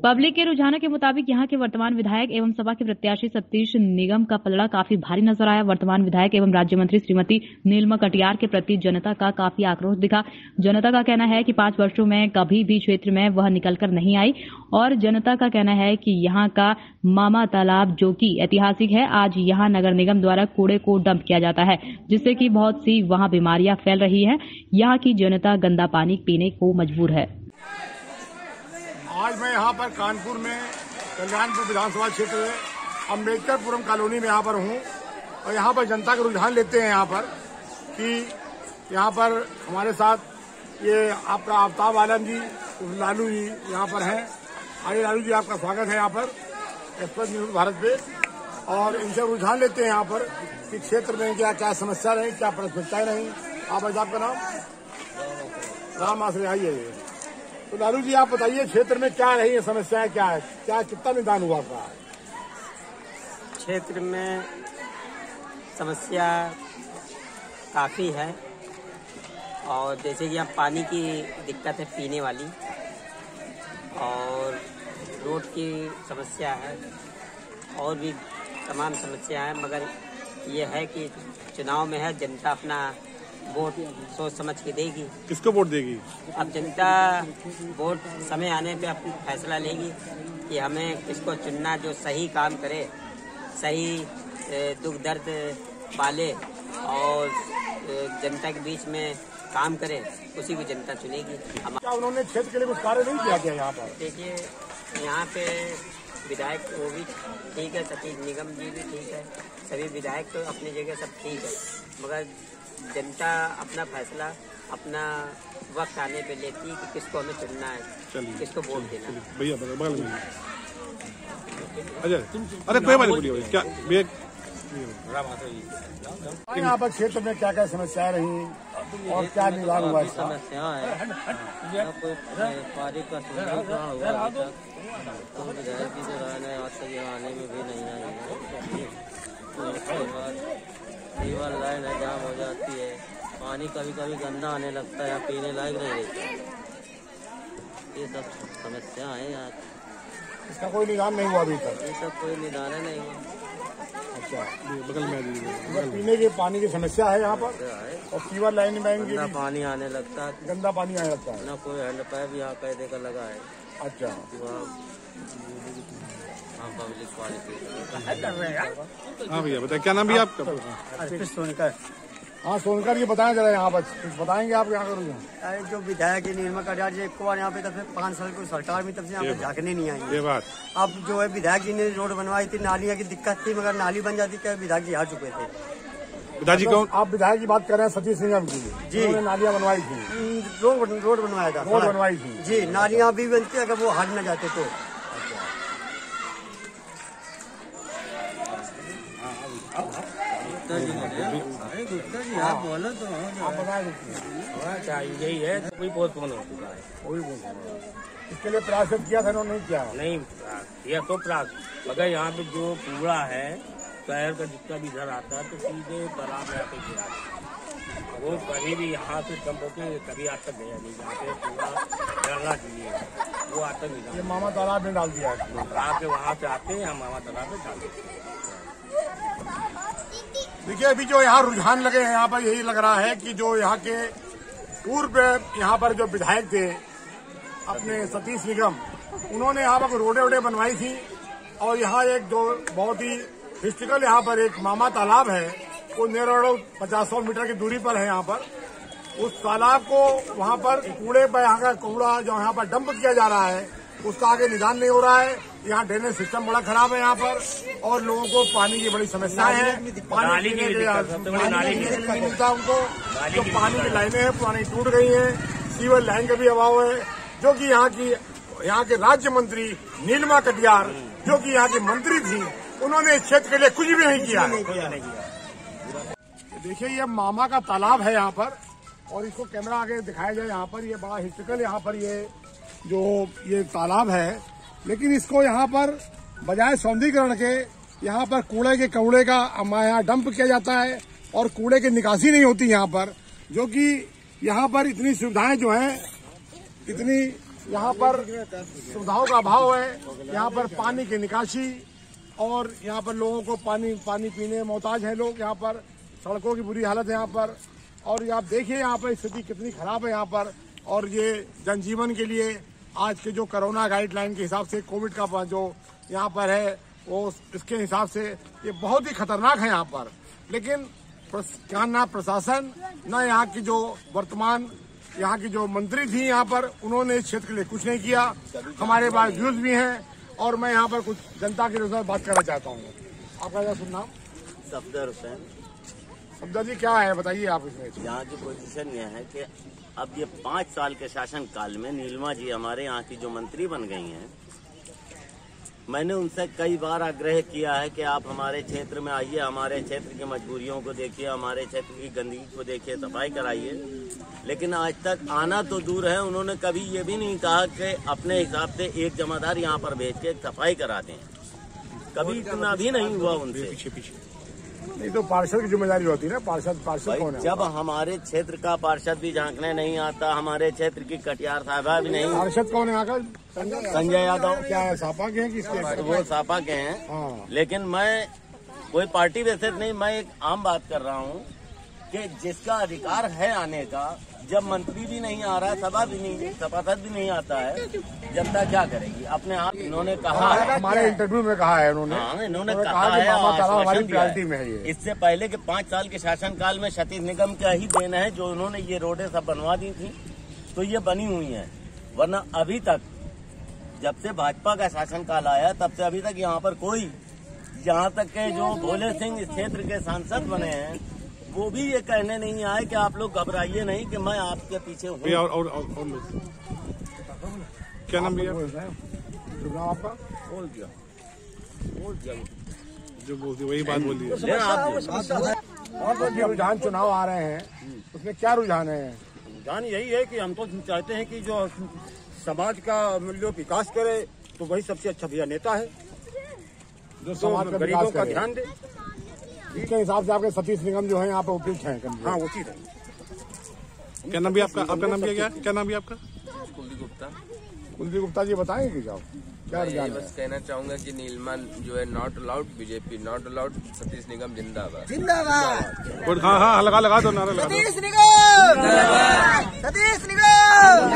Public के रुझानों के मुताबिक यहां के वर्तमान विधायक एवं सपा के प्रत्याशी सतीश निगम का पलड़ा काफी भारी नजर आया। वर्तमान विधायक एवं राज्य मंत्री श्रीमती नीलिमा कटियार के प्रति जनता का काफी आक्रोश दिखा। जनता का कहना है कि 5 वर्षों में कभी भी क्षेत्र में वह निकलकर नहीं आई और जनता का कहना है कि यहाँ का मामा तालाब जो कि ऐतिहासिक है, आज यहाँ नगर निगम द्वारा कूड़े को डंप किया जाता है, जिससे कि बहुत सी वहाँ बीमारियां फैल रही है। यहाँ की जनता गंदा पानी पीने को मजबूर है। आज मैं यहाँ पर कानपुर में कल्याणपुर विधानसभा क्षेत्र अम्बेडकरपुरम कॉलोनी में यहाँ पर हूँ और यहाँ पर जनता का रुझान लेते हैं यहाँ पर कि यहाँ पर हमारे साथ ये आपका आफ्ताब आलम जी, लालू जी यहाँ पर हैं। आइए लालू जी, आपका स्वागत है यहाँ पर एक्सप्रेस न्यूज भारत पे। और इनसे रुझान लेते हैं यहाँ पर कि क्षेत्र में क्या क्या समस्या रही, क्या प्राथमिकताएं रही। आप आपका नाम? राम आश्रय। आइए। तो लालू जी, आप बताइए क्षेत्र में क्या रही है समस्याएं, क्या है, क्या कितना निदान हुआ आपका? क्षेत्र में समस्या काफ़ी है और जैसे कि यहाँ पानी की दिक्कत है पीने वाली, और रोड की समस्या है और भी तमाम समस्या है। मगर ये है कि चुनाव में है, जनता अपना वोट सोच समझ के देगी। किसको वोट देगी? अब जनता वोट समय आने पे अपना फैसला लेगी कि हमें किसको चुनना जो सही काम करे, सही दुख दर्द पाले और जनता के बीच में काम करे, उसी को जनता चुनेगी। क्या उन्होंने क्षेत्र के लिए कुछ कार्य नहीं किया क्या यहाँ पर? देखिए, यहाँ पे विधायक वो भी ठीक है, सतीश निगम जी भी ठीक है, सभी विधायक तो अपनी जगह सब ठीक है, मगर जनता अपना फैसला अपना वक्त आने पे लेती है कि किसको हमें चुनना है, किसको वोट देना है। भैया बगल में अरे कोई बात नहीं, क्या यहाँ पर क्षेत्र में क्या क्या समस्याएं रही और क्या निदान हुआ? समस्या है पारी का विधायक जी जो रहने आज तक आने में भी नहीं आए। उसके बाद सीवर लाइन जाम हो जाती है, पानी कभी कभी गंदा आने लगता है, पीने लायक नहीं रहता। ये सब समस्या है यार। इसका कोई निदान नहीं हुआ अभी तक? ये सब कोई निदान नहीं हुआ। अच्छा, बगल में पीने के पानी की समस्या है यहाँ पर और सीवर लाइन में गंदा पानी आने लगता है। गंदा पानी आने लगता है ना, कोई हैंड पाइप यहाँ कैदे का लगा है। अच्छा, हाँ भैया बताए, क्या नाम भैया आपका? सोनकर। हाँ सोनकर, ये बताएं जरा, यहाँ पर कुछ बताएंगे आप यहाँ करोगे? अरे जो विधायक नीलिमा कटियार जी एक बार यहाँ पे तब से 5 साल की सरकार में तब से यहाँ पे झाँकने नहीं आई। ये बात अब जो है विधायक जी ने रोड बनवाई थी, नालियाँ की दिक्कत थी, मगर नाली बन जाती क्या विधायक जी आ चुके थे। विधायक जी कौन? आप विधायक की बात कर रहे हैं सतीश निगम की जी, उन्होंने नालियाँ बनवाई थी, रोड बनवाया था, रोड बनवाई थी जी। नालियाँ भी बनती अगर वो हट न जाते तो। गुप्ता जी आप बोलो तो यही है, कोई पोस्टपोन हो चुका है, कोई इसके लिए प्रयास किया था, नहीं किया? नहीं किया तो प्रयास, मगर यहाँ पे जो कूड़ा है शहर का जितना भी घर आता है तो सीधे तालाब में आके गिरा, वो कभी भी यहाँ से कम होके कभी आज तक गया नहीं। यहाँ पे कूड़ा डरना चाहिए, वो आज तक नहीं। ये मामा तालाब में डाल दिया है, आके वहाँ से आते हैं, हम मामा तालाब में डाल देते हैं। देखिए, अभी जो यहाँ रुझान लगे हैं यहाँ पर यही लग रहा है कि जो यहाँ के पूर्व यहाँ पर जो विधायक थे अपने सतीश निगम, उन्होंने यहाँ पर रोडे बनवाई थी और यहाँ एक जो बहुत ही हिस्टोरिकल यहाँ पर एक मामा तालाब है, वो नियर 50 मीटर की दूरी पर है। यहाँ पर उस तालाब को वहाँ पर कूड़े पर यहाँ का कूड़ा जो यहाँ पर डंप किया जा रहा है उसका आगे निदान नहीं हो रहा है। यहाँ ड्रेनेज सिस्टम बड़ा खराब है यहाँ पर और लोगों को पानी की बड़ी समस्याएं हैं। पानी नहीं मिलता उनको, जो पानी की लाइनें हैं पुरानी टूट गई हैं, सीवर लाइन का भी अभाव है, जो कि यहाँ के राज्य मंत्री नीलिमा कटियार जो कि यहाँ की मंत्री थी, उन्होंने इस क्षेत्र के लिए कुछ भी नहीं किया। देखिए, ये मामा का तालाब है यहाँ पर और इसको कैमरा आगे दिखाया जाए। यहाँ पर ये बड़ा हिस्टोरिकल यहाँ पर ये तालाब है, लेकिन इसको यहाँ पर बजाय सौंदर्यीकरण के यहाँ पर कूड़े के कौड़े का यहाँ डंप किया जाता है और कूड़े की निकासी नहीं होती यहाँ पर, जो कि यहाँ पर इतनी सुविधाएं जो हैं, इतनी यहाँ पर सुविधाओं का अभाव है। यहाँ पर पानी की निकासी और यहाँ पर लोगों को पानी पीने मोहताज है लोग। यहाँ पर सड़कों की बुरी हालत है यहाँ पर। और ये आप देखिए यहाँ पर स्थिति कितनी खराब है यहाँ पर। और ये जनजीवन के लिए आज के जो कोरोना गाइडलाइन के हिसाब से कोविड का जो यहाँ पर है वो इसके हिसाब से ये बहुत ही खतरनाक है यहाँ पर। लेकिन ना प्रशासन न यहाँ की जो वर्तमान यहाँ की जो मंत्री थी यहाँ पर उन्होंने इस क्षेत्र के लिए कुछ नहीं किया। हमारे पास व्यूज भी हैं और मैं यहाँ पर कुछ जनता के साथ बात करना चाहता हूँ। आपका क्या शुभ नाम? सफदर हुसैन। सफदर जी क्या है बताइए आप इसमें। यहाँ की पोजीशन यह है कि अब ये 5 साल के शासन काल में नीलिमा जी हमारे यहाँ की जो मंत्री बन गई हैं, मैंने उनसे कई बार आग्रह किया है कि आप हमारे क्षेत्र में आइए, हमारे क्षेत्र की मजबूरियों को देखिए, हमारे क्षेत्र की गंदगी को देखिए, सफाई कराइए। लेकिन आज तक आना तो दूर है, उन्होंने कभी ये भी नहीं कहा कि अपने हिसाब से एक जमादार यहाँ पर भेज के सफाई करा दें। कभी इतना भी नहीं हुआ उनसे। नहीं तो पार्षद की जिम्मेदारी होती है ना। पार्षद कौन है? जब हमारे क्षेत्र का पार्षद भी झांकने नहीं आता, हमारे क्षेत्र की कटियार साहबा भी नहीं। पार्षद कौन है आकर? संजय यादव। क्या है, सापा के हैं किसके? वो सापा के हैं। हाँ। लेकिन मैं कोई पार्टी वैसे नहीं, मैं एक आम बात कर रहा हूँ कि जिसका अधिकार है आने का, जब मंत्री भी नहीं आ रहा है, सभासद भी नहीं आता है, जनता क्या करेगी? अपने आप इन्होंने कहा है, हमारे इंटरव्यू में कहा है इन्होंने। हाँ, इन्होंने कहा है हमारी प्रायोरिटी में है ये। इससे पहले के 5 साल के शासनकाल में सतीश निगम का ही देना है जो उन्होंने ये रोडें सब बनवा दी थी, तो ये बनी हुई है। वरना अभी तक जब से भाजपा का शासनकाल आया तब से अभी तक यहाँ पर कोई, यहाँ तक के जो भोले सिंह इस क्षेत्र के सांसद बने हैं वो भी ये कहने नहीं आए कि आप लोग घबराइए नहीं कि मैं आपके पीछे हूँ। और क्या नाम भैया आपका? बोल दिया जो बोल दिया वही बात बोल दी। आप रुझान चुनाव आ रहे हैं, उसमें क्या रुझान है? रुझान यही है कि हम तो चाहते हैं कि जो समाज का जो विकास करे तो वही सबसे अच्छा भैया नेता है जो समाज का गरीबों का ध्यान दे। इसके हिसाब से आपके सतीश निगम जो है यहाँ पे उपयुक्त हैं। हाँ उचित है। क्या नाम भी आपका? आपका नाम क्या नाम भी आपका? कुलदीप गुप्ता। कुलदीप गुप्ता जी बताएंगे क्या क्या मैं बस कहना चाहूंगा कि नीलिमा जो है not allowed, BJP not allowed, Satish Nigam जिंदाबाद। जिंदाबाद। हाँ लगा दो नारा लगा दो। सतीश निगम सतीश निगम।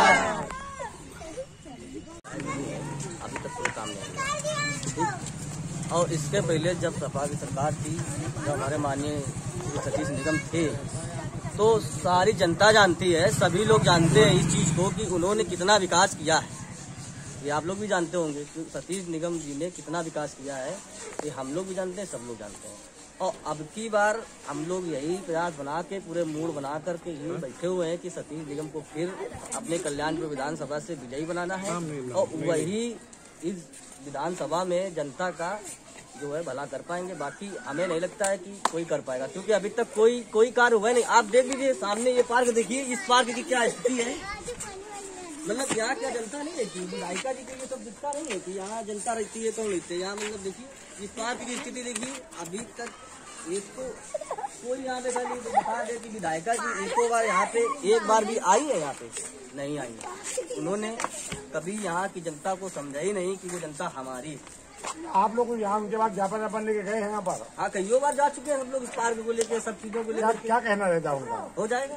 अभी तक कोई काम नहीं। और इसके पहले जब सपा की सरकार थी, जब हमारे माननीय सतीश निगम थे, तो सारी जनता जानती है, सभी लोग जानते हैं इस चीज को कि उन्होंने कितना विकास किया है। ये आप लोग भी जानते होंगे कि सतीश निगम जी ने कितना विकास किया है, ये हम लोग भी जानते हैं, सब लोग जानते हैं। और अब की बार हम लोग यही प्रयास बना के, पूरे मूड बना करके ये बैठे हुए हैं कि सतीश निगम को फिर अपने कल्याणपुर विधानसभा से विजयी बनाना है और वही इस विधानसभा में जनता का जो है भला कर पाएंगे। बाकी हमें नहीं लगता है कि कोई कर पाएगा, क्योंकि अभी तक कोई कार्य हुआ नहीं। आप देख लीजिए सामने ये पार्क देखिए, इस पार्क की क्या स्थिति है। मतलब यहाँ क्या जनता नहीं रहती, विधायिका जी के लिए सब दिखता नहीं है कि यहाँ जनता रहती है, कौन रहती है यहाँ। मतलब देखिए इस पार्क की स्थिति देखिए, अभी तक इसको कोई यहाँ पे नहीं बता दे कि विधायिका जी एक बार यहाँ पे एक बार भी आई है, यहाँ पे नहीं आई है। उन्होंने कभी यहाँ की जनता को समझा ही नहीं कि वो जनता हमारी। आप लोग यहाँ उनके बाद ज्ञापन लेके गए हैं यहाँ पर? हाँ, कईयों बार जा चुके हैं हम लोग इस पार्क को लेकर, सब चीजों को लेकर। क्या कहना रहता है उनका? हो जाएगा।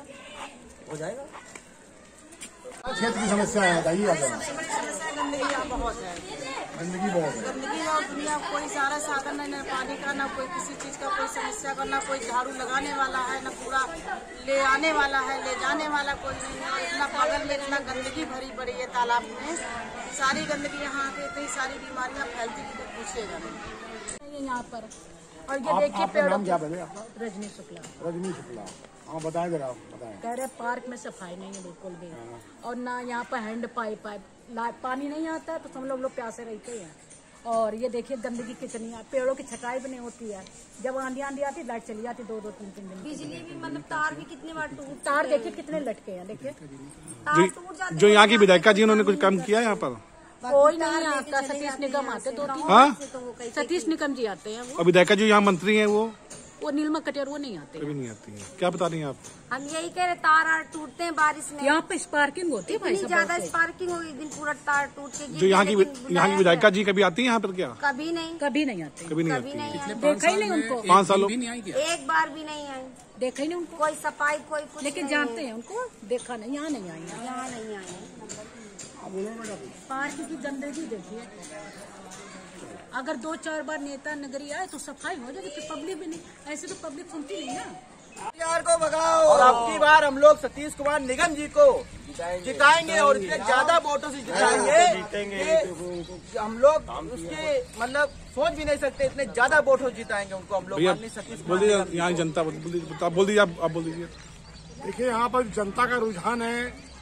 क्षेत्र की समस्या है, बताइए। गंदगी बहुत है। गंदगी बहुत है। गंदगी और दुनिया कोई सारा साधन नहीं, न पानी का, न कोई किसी चीज का कोई समस्या का, न कोई झाड़ू लगाने वाला है, न कूड़ा ले आने वाला है, ले जाने वाला कोई नहीं है। इतना बगल में इतना गंदगी भरी पड़ी है तालाब में, सारी गंदगी यहाँ पे, इतनी सारी बीमारियाँ फैलती कि कुछ पूछेगा नहीं यहाँ पर। और ये देखिए पेड़ों क्या बने आपका? रजनी शुक्ला। रजनी शुक्ला, हाँ बताएं जरा, बताएं। कह रहे पार्क में सफाई नहीं है बिल्कुल भी, और ना यहाँ पर हैंड पाइप पानी नहीं आता है, तो सब लोग प्यासे रहते हैं। और ये देखिए गंदगी कितनी है, पेड़ों की छटाई भी नहीं होती है। जब आंधी आती लाइट चली जाती 2-2, 3-3 दिन। बिजली भी मतलब तार भी कितने बार टूट, तार देखिए कितने लटके हैं, देखिए तार टूट जाते। जो यहाँ की विधायिका जी उन्होंने कुछ काम किया यहाँ पर? कोई नहीं आता, सतीश निगम आते 2-3। हाँ? सतीश निगम जी आते हैं। और विधायिका जी यहाँ मंत्री हैं, वो वो नीलमा कटियार वो नहीं आते, कभी नहीं आती है। क्या बता रही हैं आप? हम यही कह रहे तार टूटते हैं बारिश में। यहाँ पे स्पार्किंग होती है, इतनी ज्यादा स्पार्किंग होगी, दिन पूरा तार टूट के जो यहाँ की विधायिका जी कभी आती है यहाँ पर क्या? कभी नहीं, कभी नहीं आते, कभी नहीं आती। देखा ही नहीं उनको, 5 सालों एक बार भी नहीं आए, देखा ही नहीं उनको, कोई सफाई कोई कुछ। लेकिन जानते हैं उनको, देखा नहीं, यहाँ नहीं आई, यहाँ नहीं आए। पार्क की गंदगी देखिए, अगर 2-4 बार नेता नगरी आए तो सफाई हो जाएगी, तो पब्लिक भी नहीं, ऐसे तो पब्लिक सुनती नहीं ना। यार को भगाओ, और अब की बार हम लोग सतीश कुमार निगम जी को जिताएंगे और इससे ज्यादा वोटों से जिताएंगे। हम लोग उसके मतलब सोच भी नहीं सकते, इतने ज्यादा वोटों जिताएंगे उनको हम लोग। सतीश बोल दीजिए, यहाँ जनता बोल दीजिए, आप बोल दीजिए। देखिए, यहाँ पर जनता का रुझान है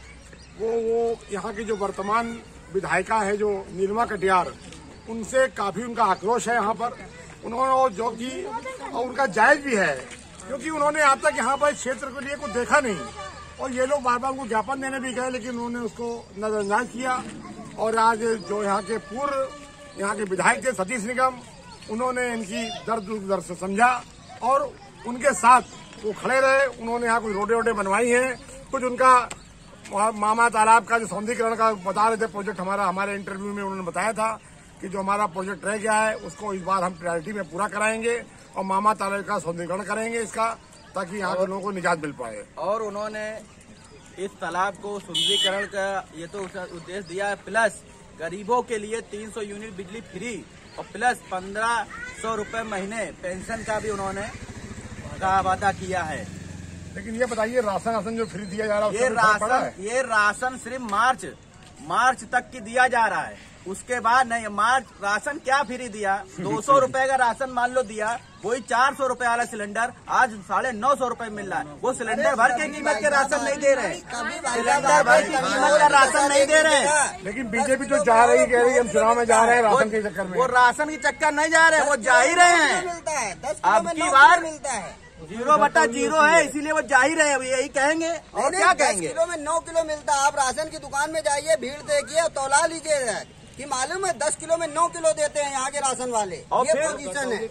वो यहाँ की जो वर्तमान विधायिका है जो नीलमा कटियार, उनसे काफी उनका आक्रोश है यहाँ पर। उन्होंने जो कि और उनका जायज भी है, क्योंकि उन्होंने आज तक यहाँ पर क्षेत्र के लिए कुछ देखा नहीं, और ये लोग बार बार उनको ज्ञापन देने भी गए, लेकिन उन्होंने उसको नजरअंदाज किया। और आज जो यहाँ के पूर्व यहाँ के विधायक थे सतीश निगम, उन्होंने इनकी दर्द से समझा और उनके साथ वो खड़े रहे। उन्होंने यहाँ कुछ रोडे बनवाई हैं, कुछ उनका मामा तालाब का जो सौंदर्यीकरण का बता रहे थे प्रोजेक्ट, हमारे इंटरव्यू में उन्होंने बताया था कि जो हमारा प्रोजेक्ट रह गया है उसको इस बार हम प्रायोरिटी में पूरा कराएंगे और मामा तालाब का सौंदर्यीकरण करेंगे इसका, ताकि यहाँ के लोगों को निजात मिल पाए। और उन्होंने इस तालाब को सुंदरीकरण का ये तो उद्देश्य दिया है, प्लस गरीबों के लिए 300 यूनिट बिजली फ्री और प्लस 1500 रुपए महीने पेंशन का भी उन्होंने वादा किया है। लेकिन ये बताइए, राशन जो फ्री दिया जा रहा है, ये राशन सिर्फ मार्च तक की दिया जा रहा है, उसके बाद नहीं। मार्च राशन क्या फ्री दिया? 200 रुपए का राशन मान लो दिया, वही 400 रुपए वाला सिलेंडर आज 950 रुपए मिल रहा है। वो सिलेंडर भर के कीमत के राशन नहीं दे रहे, सिलेंडर भर की कीमत का राशन नहीं दे रहे। लेकिन बीजेपी तो जा रही, कह रही हम चुनाव में जा रहे हैं राशन के चक्कर में। वो राशन के चक्कर नहीं जा रहे, वो जा ही रहे हैं। अब की बार मिलता है 0/0 है, इसीलिए वो जा ही रहे हैं, यही कहेंगे और क्या कहेंगे। 10 किलो में 9 किलो मिलता है। आप राशन की दुकान में जाइए, भीड़ देखिए, तौला लीजिए कि मालूम है 10 किलो में 9 किलो देते हैं यहाँ के राशन वाले। और ये पोजीशन है।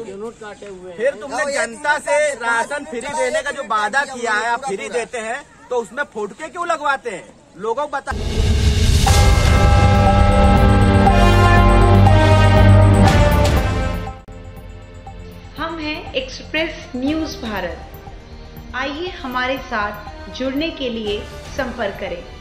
फिर तुमने जनता से राशन फ्री देने का जो वादा किया है, आप फ्री देते हैं तो उसमें फुटके क्यों लगवाते हैं? लोगों को बता। हम हैं एक्सप्रेस न्यूज भारत। आइए हमारे साथ जुड़ने के लिए संपर्क करें।